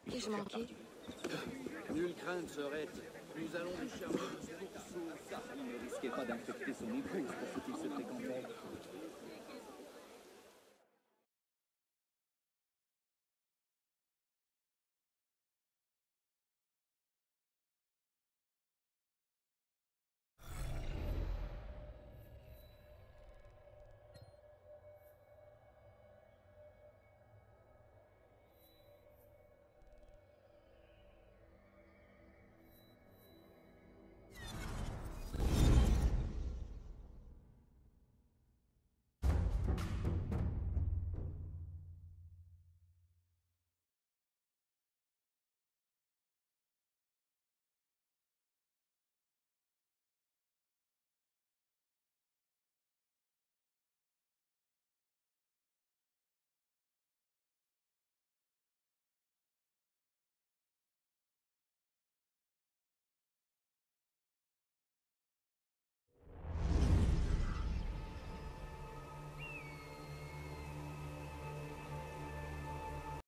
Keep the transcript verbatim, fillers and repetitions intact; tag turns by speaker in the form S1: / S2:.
S1: Qu'ai-je manqué?
S2: Nulle crainte serait. Nous allons nous charger de ce pourceau.
S3: Ça, il ne risquait pas d'infecter son épouse pour ce qu'il se fréquentait.